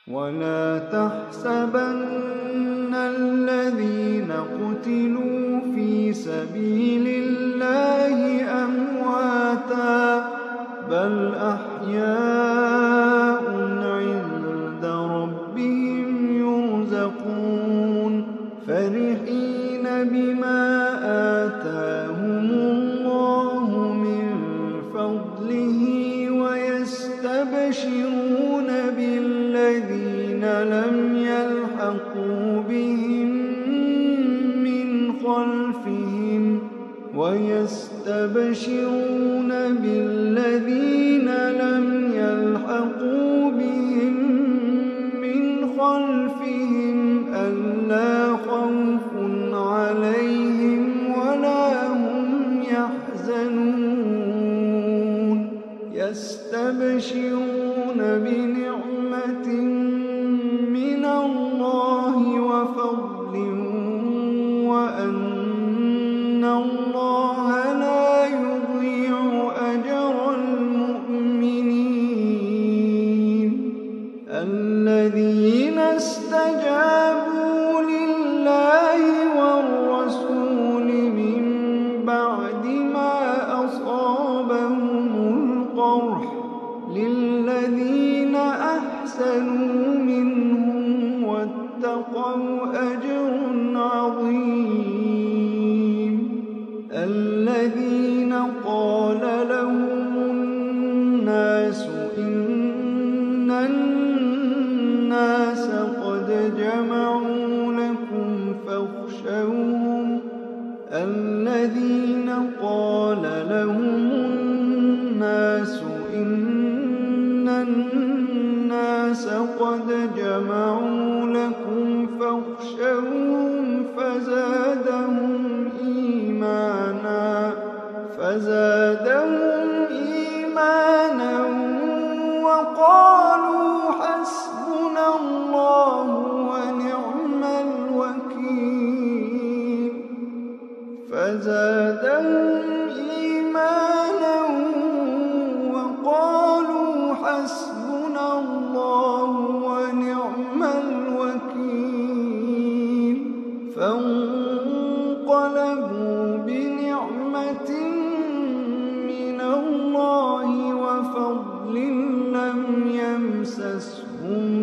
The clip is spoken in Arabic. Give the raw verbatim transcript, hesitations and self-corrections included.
ولا تحسبن الذين قتلوا في سبيل الله أمواتا بل أحياء عند ربهم يرزقون فرحين بما آتاهم الله من فضله ويستبشرون بالذين لم يلحقوا بهم من خلفهم ويستبشرون بالذين لم يلحقوا بهم من خلفهم ألا خوف عليهم ولا هم يحزنون يستبشرون بنعمة من الله وفضل وأن الله لا يضيع أجر المؤمنين الذين استجابوا لله والرسول من بعد ما أصابهم القرح للذين أحسنوا منهم واتقوا أجر عظيم الذين قال لهم الناس إن الناس قد جمعوا لكم فاخشوهم الذين قال لهم الناس إن الناس قد جمعوا لكم فاخشوهم فزادهم إيمانا فزادهم إيمانا وقالوا حسبنا الله ونعم الوكيل فزادهم إيمانا وقالوا حسبنا الله ونعم الوكيل فانقلبوا بنعمة من الله وفضل لم يمسسهم